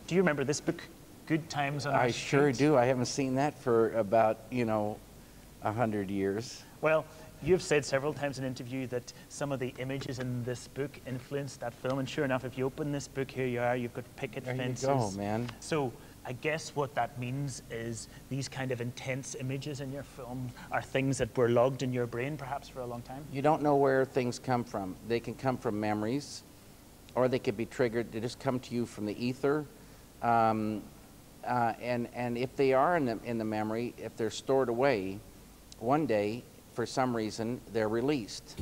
Do you remember this book, Good Times on the Street? I sure do. I haven't seen that for about, 100 years. Well, you've said several times in an interview that some of the images in this book influenced that film, and sure enough, if you open this book, here you are, you've got picket fences. There you go, man. So I guess what that means is these kind of intense images in your film are things that were logged in your brain perhaps for a long time? You don't know where things come from. They can come from memories, or they could be triggered. They just come to you from the ether. And if they are in the memory, if they're stored away, one day, for some reason, they're released.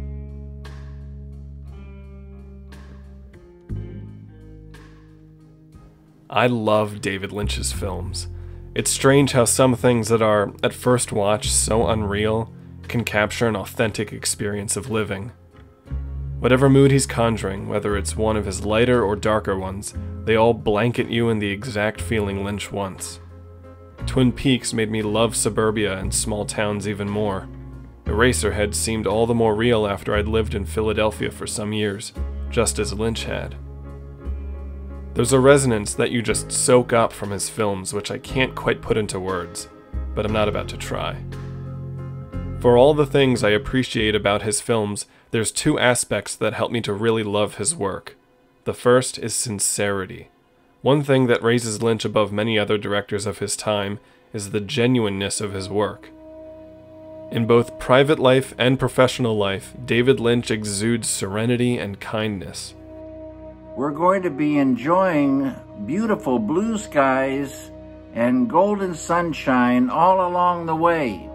I love David Lynch's films. It's strange how some things that are, at first watch, so unreal can capture an authentic experience of living. Whatever mood he's conjuring, whether it's one of his lighter or darker ones, they all blanket you in the exact feeling Lynch wants. Twin Peaks made me love suburbia and small towns even more. Eraserhead seemed all the more real after I'd lived in Philadelphia for some years, just as Lynch had. There's a resonance that you just soak up from his films which I can't quite put into words, but I'm not about to try. For all the things I appreciate about his films, there's two aspects that help me to really love his work. The first is sincerity. One thing that raises Lynch above many other directors of his time is the genuineness of his work. In both private life and professional life, David Lynch exudes serenity and kindness. We're going to be enjoying beautiful blue skies and golden sunshine all along the way.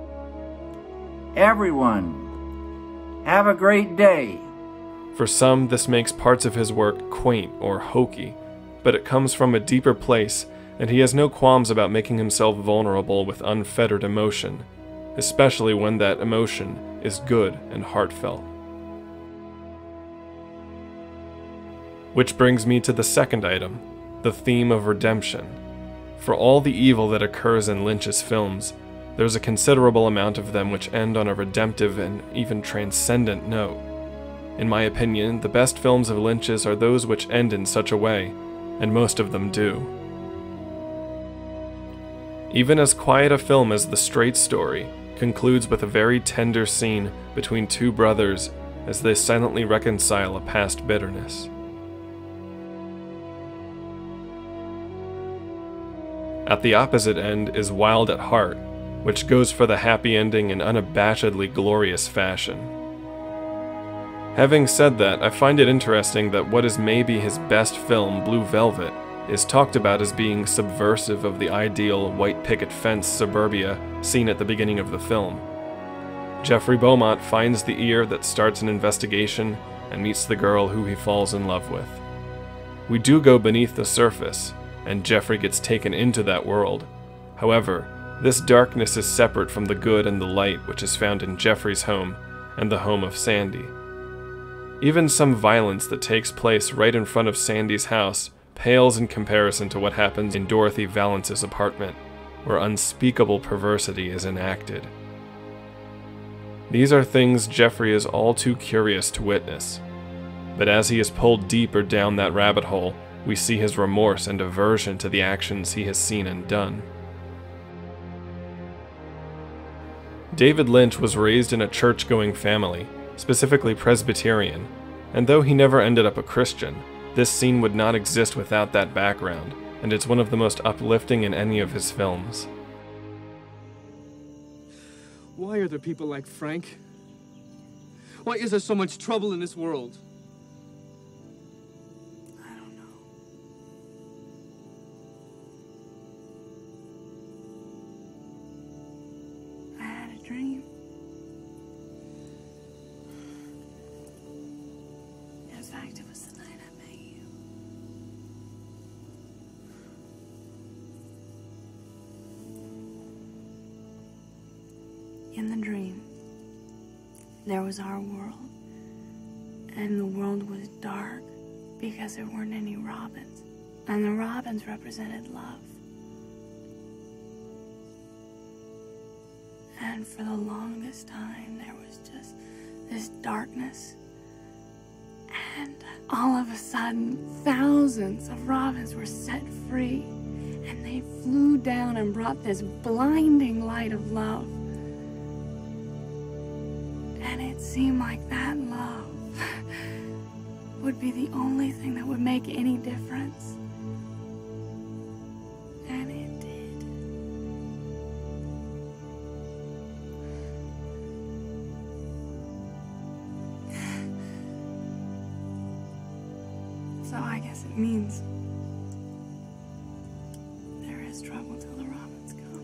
Everyone, have a great day. For some, this makes parts of his work quaint or hokey, but it comes from a deeper place, and he has no qualms about making himself vulnerable with unfettered emotion, especially when that emotion is good and heartfelt. Which brings me to the second item, the theme of redemption. For all the evil that occurs in Lynch's films, there's a considerable amount of them which end on a redemptive and even transcendent note. In my opinion, the best films of Lynch's are those which end in such a way, and most of them do. Even as quiet a film as The Straight Story concludes with a very tender scene between two brothers as they silently reconcile a past bitterness. At the opposite end is Wild at Heart, which goes for the happy ending in unabashedly glorious fashion. Having said that, I find it interesting that what is maybe his best film, Blue Velvet, is talked about as being subversive of the ideal white picket fence suburbia seen at the beginning of the film. Jeffrey Beaumont finds the ear that starts an investigation and meets the girl who he falls in love with. We do go beneath the surface, and Jeffrey gets taken into that world. However, this darkness is separate from the good and the light which is found in Jeffrey's home and the home of Sandy. Even some violence that takes place right in front of Sandy's house pales in comparison to what happens in Dorothy Valance's apartment, where unspeakable perversity is enacted. These are things Jeffrey is all too curious to witness, but as he is pulled deeper down that rabbit hole, we see his remorse and aversion to the actions he has seen and done. David Lynch was raised in a church-going family, specifically Presbyterian, and though he never ended up a Christian, this scene would not exist without that background, and it's one of the most uplifting in any of his films. Why are there people like Frank? Why is there so much trouble in this world? I don't know. I had a dream. In fact, it was the night I met you. In the dream, there was our world, and the world was dark because there weren't any robins, and the robins represented love. And for the longest time, there was just this darkness, and all of a sudden, thousands of robins were set free, and they flew down and brought this blinding light of love. And it seemed like that love would be the only thing that would make any difference. And it did. So I guess it means there is trouble till the robins come.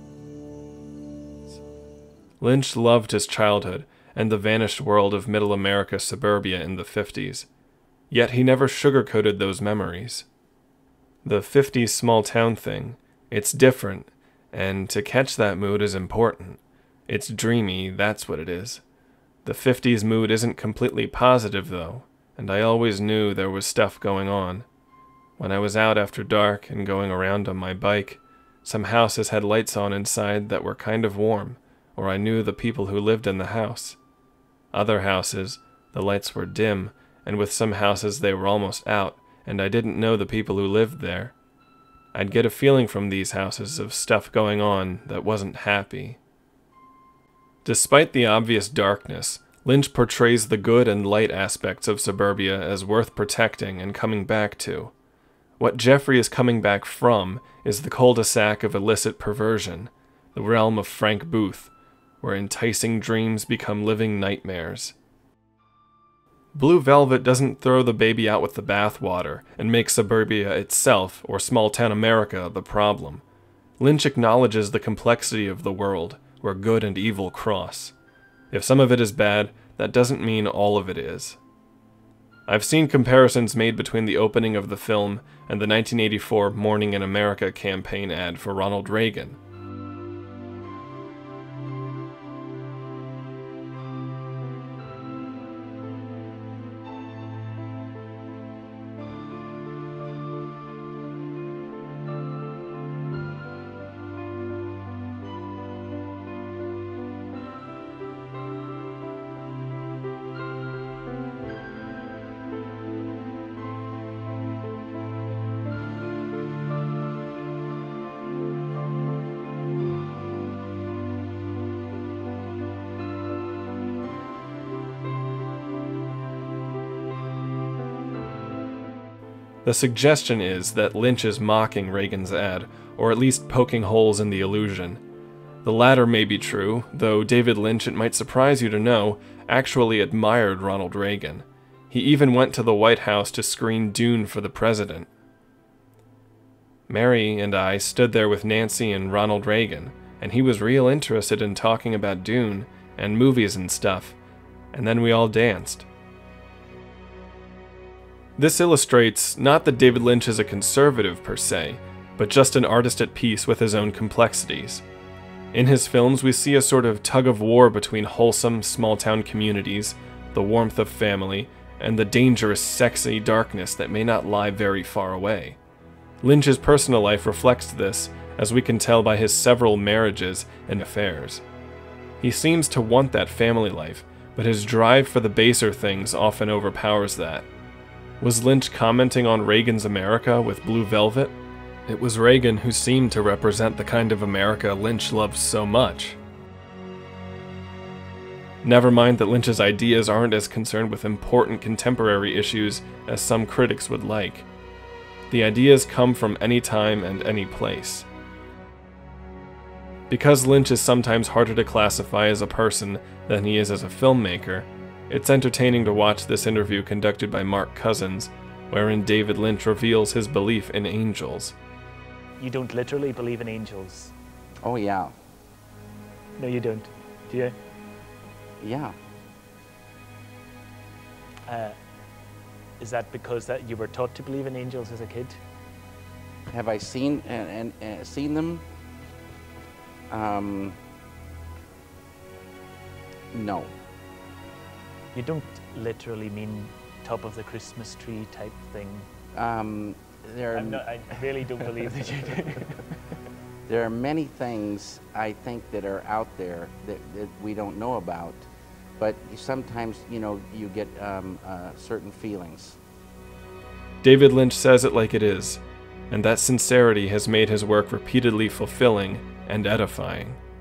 Lynch loved his childhood and the vanished world of Middle America suburbia in the 50s. Yet he never sugarcoated those memories. The 50s small town thing, it's different, and to catch that mood is important. It's dreamy, that's what it is. The 50s mood isn't completely positive, though, and I always knew there was stuff going on. When I was out after dark and going around on my bike, some houses had lights on inside that were kind of warm, or I knew the people who lived in the house. Other houses, the lights were dim, and with some houses they were almost out, and I didn't know the people who lived there. I'd get a feeling from these houses of stuff going on that wasn't happy. Despite the obvious darkness, Lynch portrays the good and light aspects of suburbia as worth protecting and coming back to. What Jeffrey is coming back from is the cul-de-sac of illicit perversion, the realm of Frank Booth, where enticing dreams become living nightmares. Blue Velvet doesn't throw the baby out with the bathwater and make suburbia itself, or small-town America, the problem. Lynch acknowledges the complexity of the world, where good and evil cross. If some of it is bad, that doesn't mean all of it is. I've seen comparisons made between the opening of the film and the 1984 Morning in America campaign ad for Ronald Reagan. The suggestion is that Lynch is mocking Reagan's ad, or at least poking holes in the illusion. The latter may be true, though David Lynch, it might surprise you to know, actually admired Ronald Reagan. He even went to the White House to screen Dune for the president. Mary and I stood there with Nancy and Ronald Reagan, and he was real interested in talking about Dune and movies and stuff, and then we all danced. This illustrates not that David Lynch is a conservative per se, but just an artist at peace with his own complexities. In his films, we see a sort of tug-of-war between wholesome, small-town communities, the warmth of family, and the dangerous, sexy darkness that may not lie very far away. Lynch's personal life reflects this, as we can tell by his several marriages and affairs. He seems to want that family life, but his drive for the baser things often overpowers that. Was Lynch commenting on Reagan's America with Blue Velvet? It was Reagan who seemed to represent the kind of America Lynch loves so much. Never mind that Lynch's ideas aren't as concerned with important contemporary issues as some critics would like. The ideas come from any time and any place. Because Lynch is sometimes harder to classify as a person than he is as a filmmaker, it's entertaining to watch this interview conducted by Mark Cousins, wherein David Lynch reveals his belief in angels. You don't literally believe in angels? Oh, yeah. No, you don't. Do you? Yeah. Is that because that you were taught to believe in angels as a kid? Have I seen seen them? No. You don't literally mean top of the Christmas tree type thing? I really don't believe that you do. There are many things, I think, that are out there that we don't know about, but sometimes, you know, you get certain feelings. David Lynch says it like it is, and that sincerity has made his work repeatedly fulfilling and edifying.